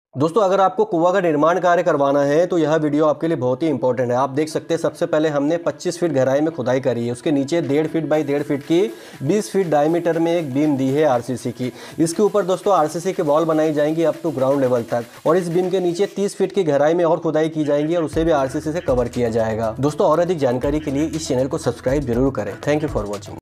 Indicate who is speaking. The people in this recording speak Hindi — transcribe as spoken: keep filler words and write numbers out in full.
Speaker 1: दोस्तों अगर आपको कुआं का निर्माण कार्य करवाना है तो यह वीडियो आपके लिए बहुत ही इंपॉर्टेंट है। आप देख सकते हैं सबसे पहले हमने पच्चीस फीट गहराई में खुदाई करी है। उसके नीचे डेढ़ फीट बाई डेढ़ फीट की बीस फीट डायमीटर में एक बीम दी है आरसीसी की। इसके ऊपर दोस्तों आरसीसी के वॉल बनाई जाएंगी अप टू ग्राउंड लेवल तक, और इस बीम के नीचे तीस फीट की गहराई में और खुदाई की जाएगी और उसे भी आरसीसी से कवर किया जाएगा। दोस्तों और अधिक जानकारी के लिए इस चैनल को सब्सक्राइब जरूर करें। Thank you for watching.